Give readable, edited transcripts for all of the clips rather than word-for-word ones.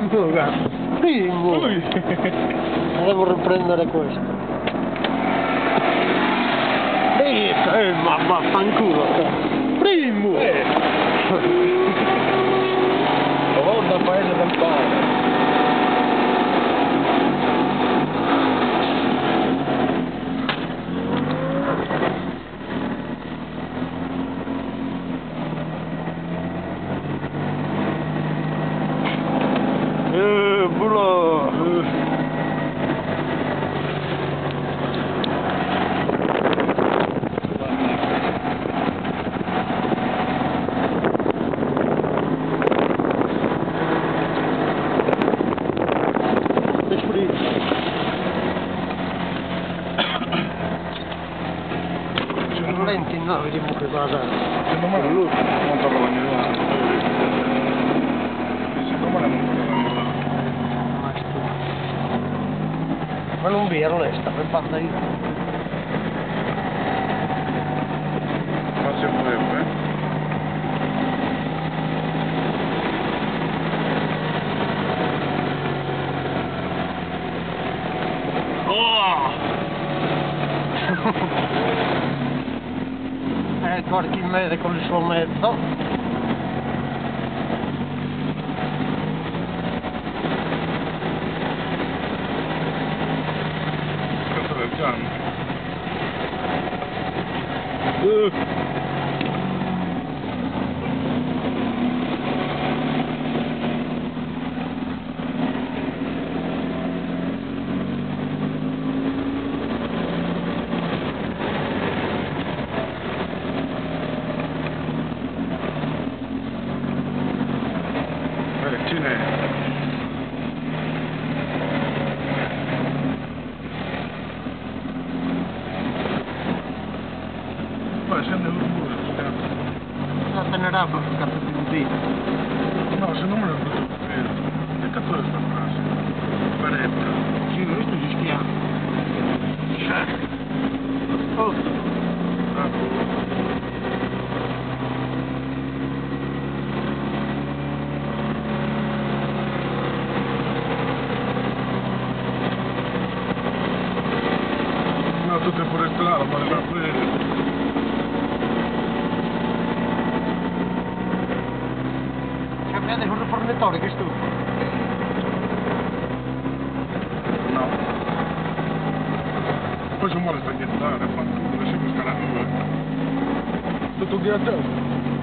Oh, cazzo. Primo! Devo riprendere questo. Ma vaffanculo! Primo! Volta paese del pane. Bulo! Lenti no, vediamo che cosa. Secondo me lui monta per la Milano. Secondo me monta per la Milano. Ma non vero lei sta per banda io. Ma se potrebbe. Guardi in mezzo con il suo mezzo. Questo del Gianni. Poi scende il bus, La tenerà per il cazzo di benzina. no, se non me lo brutto vero. Che cazzo è sta frase? Beretta. Sì, questo si schiava. Oh. No, tutte fuori strada, ma le va bene. Cambiate con il fornitore che stufa. No. Poi se muore sta ghiattare, fanculo, si questa la due. Tutto ghiacciato.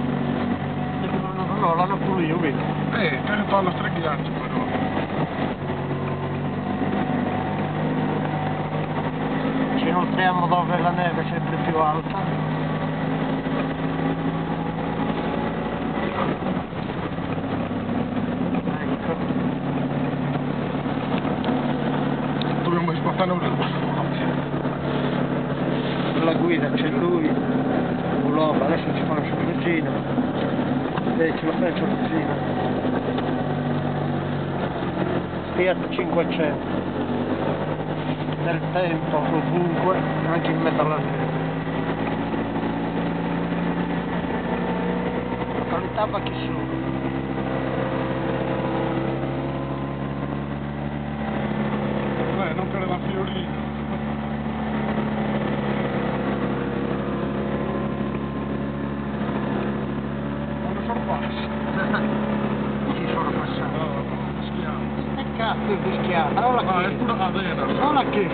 No, l'hanno pure io, vedo. Che fa lo streghiaccio però. Ci inoltriamo dove la neve è sempre più alta. Ecco. Dobbiamo spostare La guida c'è lui, Uloba, adesso ci fa la sorpresina. Ce la fai la sorpresina. Fiat 500. Nel tempo, ovunque, anche in mezzo alla neve. Località Bachisù. non per la Fiorina. Quando sono passi? Ci sono passato. No, schiamo. E cazzo di schiavo, allora Ah, è che? pure la vera. Allora che?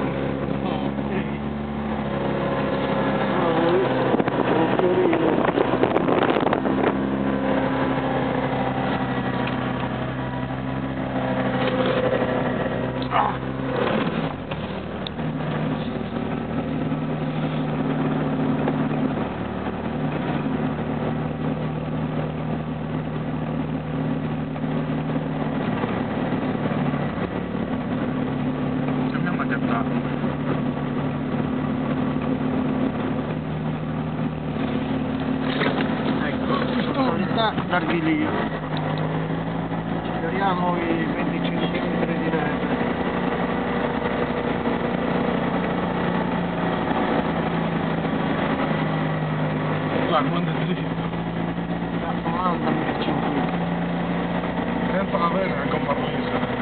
D'Arghilio. Speriamo i 20 cm di neve. Guarda, manda zitto. Mandami il 5. Entra bene con Marlisa.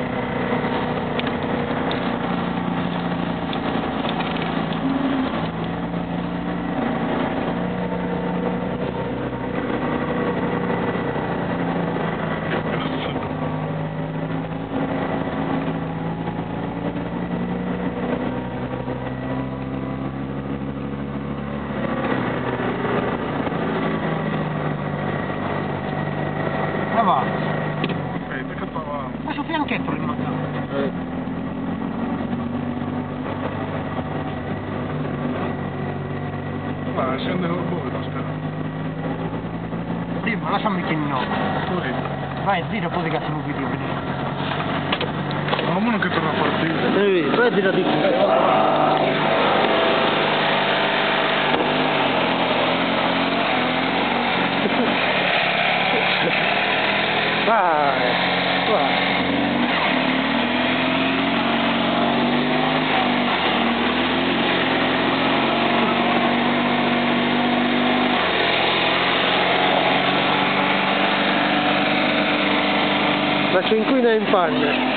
Va. Vedi che stava... Ma sul fianchetto il mancato. Ma scende col buio la scala. Prima lasciami che no. Così. Vai, zitto poi che facciamo un video venire. Ma non che torna a partire. Vedi, vai zitto di qui. Vai, vai. La cinquina in panna.